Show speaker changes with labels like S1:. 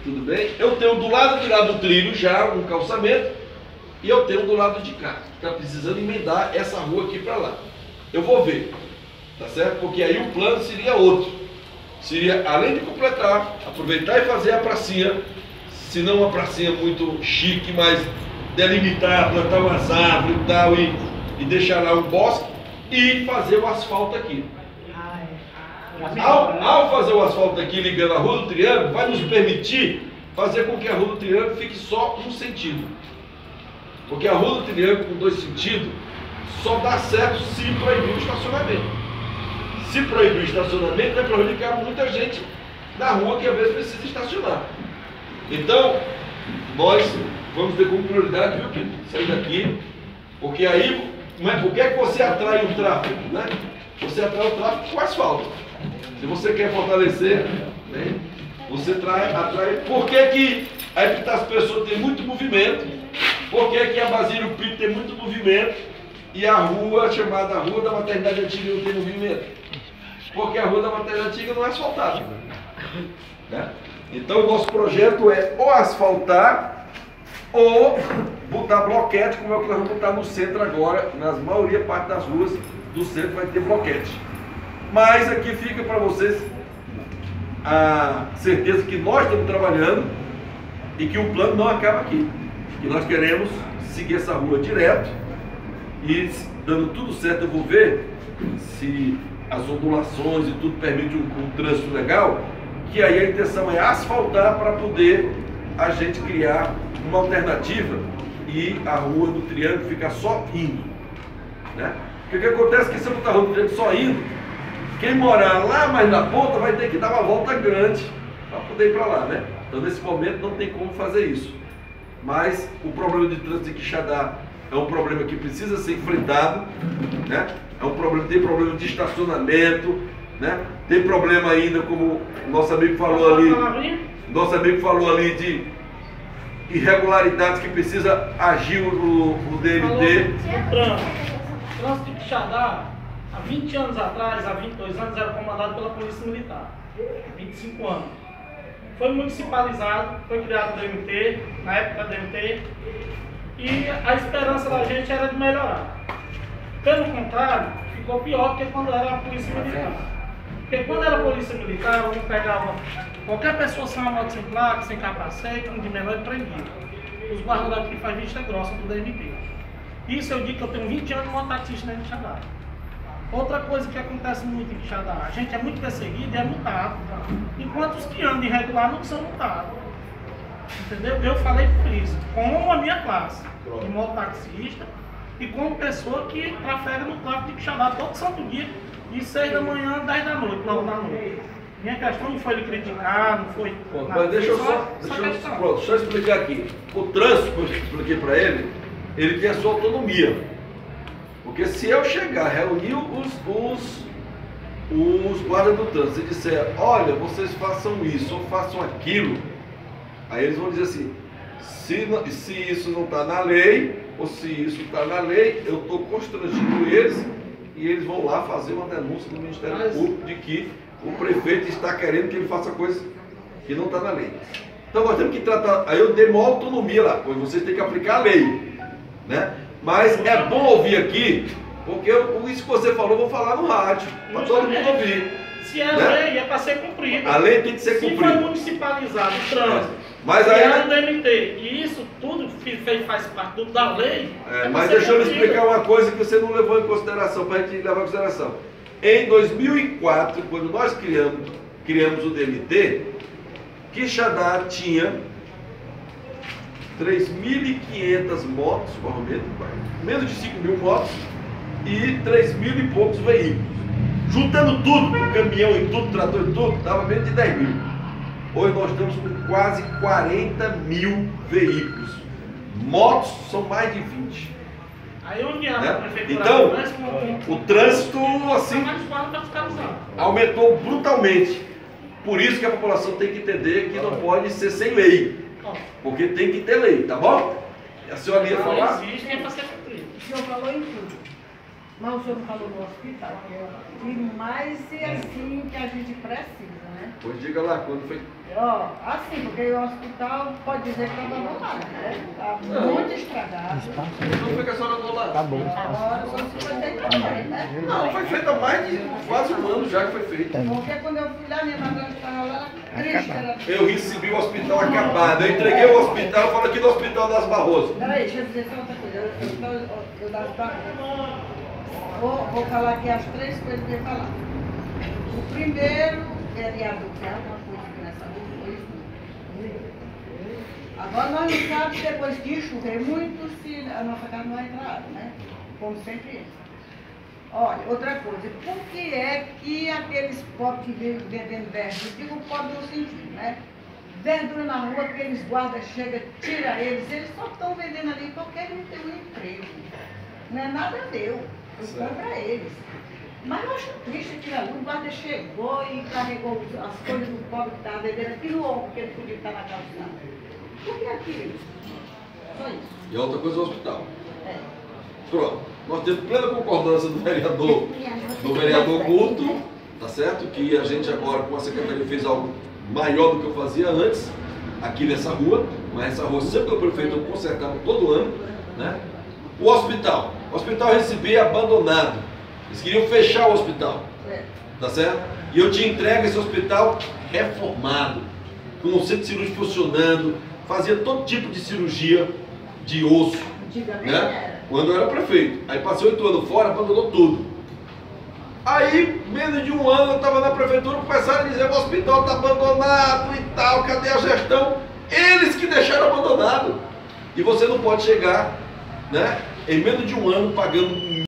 S1: tudo bem? Eu tenho do lado de lá do trilho já um calçamento e eu tenho do lado de cá, que está precisando emendar essa rua aqui para lá. Eu vou ver, tá certo? Porque aí o plano seria outro. Seria, além de completar, aproveitar e fazer a pracinha, se não uma pracinha muito chique, mas delimitar, plantar umas árvores e tal, e deixar lá um bosque e fazer o asfalto aqui. Ao fazer o asfalto aqui ligando a Rua do Triângulo, vai nos permitir fazer com que a Rua do Triângulo fique só um sentido. Porque a Rua do Triângulo com dois sentidos só dá certo se proibir o estacionamento. Se proibir o estacionamento, vai prejudicar muita gente na rua que às vezes precisa estacionar. Então, nós vamos ter como prioridade, viu, Pedro? Sair daqui, porque aí, por que você atrai o tráfego, né? Você atrai o tráfego com asfalto. Se você quer fortalecer, né, você atrai. Por que a Epitácio Pessoa tem muito movimento? Por que a Basílio Pinto tem muito movimento? E a rua chamada Rua da Maternidade Antiga não tem movimento? Porque a Rua da Maternidade Antiga não é asfaltada, né? Então o nosso projeto é ou asfaltar ou botar bloquete, como é o que nós vamos botar no centro agora. Na maioria parte das ruas do centro vai ter bloquete. Mas aqui fica para vocês a certeza que nós estamos trabalhando e que o plano não acaba aqui. Que nós queremos seguir essa rua direto e, dando tudo certo, eu vou ver se as ondulações e tudo permite um trânsito legal, que aí a intenção é asfaltar para poder a gente criar uma alternativa e a Rua do Triângulo ficar só indo, né? Porque o que acontece é que se eu botar a Rua do Triângulo só indo, quem morar lá mais na ponta vai ter que dar uma volta grande para poder ir para lá, né? Então nesse momento não tem como fazer isso. Mas o problema de trânsito de Quixadá é um problema que precisa ser enfrentado, né? Tem problema de estacionamento, né? Tem problema ainda, como o nosso amigo falou ali, de irregularidades que precisa agir o DMT.
S2: O trânsito de Quixadá, há 20 anos atrás, há 22 anos, era comandado pela Polícia Militar. 25 anos. Foi municipalizado, foi criado o DMT, na época do DMT, e a esperança da gente era de melhorar. Pelo contrário, ficou pior do que quando era a Polícia Militar. Porque quando era a Polícia Militar, eu pegava qualquer pessoa sem uma moto sem placa, sem capacete, um de menor e prendia. Os guardas daqui fazem vista grossa do DMT. Isso eu digo que eu tenho 20 anos de mototaxista em Quixadá. Outra coisa que acontece muito em Quixadá, a gente é muito perseguido e é multado. Enquanto os que andam irregular não são multados. Entendeu? Eu falei por isso, com a minha classe, de mototaxista, e como pessoa que trafega no tráfego de Quixadá todo santo dia, de 6 da manhã, 10 da noite, 9 da noite. Minha questão não foi lhe criticar, não foi...
S1: Bom, mas deixa eu explicar aqui. O trânsito, como eu expliquei para ele tem a sua autonomia. Porque se eu chegar, reunir os guardas do trânsito e disser, olha, vocês façam isso ou façam aquilo, aí eles vão dizer assim, se isso não está na lei, ou se isso está na lei, eu estou constrangindo eles, e eles vão lá fazer uma denúncia do Ministério Público de que o prefeito está querendo que ele faça coisa que não está na lei. Então nós temos que tratar, aí eu dei maior autonomia lá, pois vocês têm que aplicar a lei, né? Mas é bom ouvir aqui, porque isso que você falou, eu vou falar no rádio, para todo mundo ouvir.
S2: Se é lei, é para ser cumprida.
S1: A lei tem que ser cumprida.
S2: Se foi municipalizado o trânsito,
S1: mas aí
S2: era do DMT, e isso tudo faz parte da lei.
S1: Mas deixa eu lhe explicar uma coisa que você não levou em consideração, para a gente levar em consideração. Em 2004, quando nós criamos o DMT, Quixadá tinha 3.500 motos, menos de 5.000 motos e 3.000 e poucos veículos. Juntando tudo, com caminhão e tudo, trator e tudo, dava menos de 10.000. Hoje nós estamos com quase 40.000 veículos. Motos são mais de 20.
S2: Aí onde a prefeitura...
S1: Então, o trânsito assim aumentou brutalmente. Por isso que a população tem que entender que não pode ser sem lei. Porque tem que ter lei, tá bom? A senhora ia falar?
S2: Existe, é para ser cumprido.
S3: O senhor falou em tudo. Mas o senhor falou no hospital, que é o mais assim que a gente precisa, né?
S1: Pois diga lá, quando foi?
S3: Ó, assim, porque o hospital pode dizer que está abandonado, né? Está muito estragado.
S1: Não foi que a senhora falou lá?
S4: Tá bom.
S3: Agora só se foi feito também, né?
S1: Não, foi feito há mais de quase um ano já que foi feito.
S3: Porque quando eu fui lá, minha madrinha estava lá, triste, era...
S1: Eu recebi o hospital acabado. Eu entreguei o hospital, falo aqui do Hospital das Barrosas.
S3: Peraí, deixa eu dizer só outra coisa. Eu das Barrosas. Vou falar aqui as 3 coisas que eu ia falar. O primeiro, vereador, que é alguma coisa aqui nessa rua, foi isso. Agora nós não sabemos, depois de chover muito, se a nossa casa não vai entrar água, né? Como sempre é. Olha, outra coisa, por que é que aqueles pobres que vivem vendendo verdura, digo pobre no sentido, né? Verdura na rua, aqueles guardas chegam, tira eles só estão vendendo ali porque eles não têm um emprego. Não é nada meu, eu compro a eles. Mas eu acho triste aquilo ali, o guarda chegou e carregou as coisas do pobre que estava vendendo aqui no ombro, que ele podia estar na calçada. Por que aquilo? Só isso.
S1: E a outra coisa é o hospital.
S3: É.
S1: Pronto. Nós temos plena concordância do vereador Guto, tá certo? Que a gente agora com a secretaria fez algo maior do que eu fazia antes, aqui nessa rua, mas essa rua sempre o prefeito consertava todo ano, né? O hospital recebia abandonado. Eles queriam fechar o hospital, tá certo? E eu tinha entregue esse hospital reformado, com o centro cirúrgico funcionando, fazia todo tipo de cirurgia de osso, né? Quando eu era prefeito. Aí passei 8 anos fora, abandonou tudo. Aí, menos de um ano, eu estava na prefeitura, começaram a dizer: o hospital está abandonado e tal, cadê a gestão? Eles que deixaram abandonado. E você não pode chegar, né, em menos de um ano pagando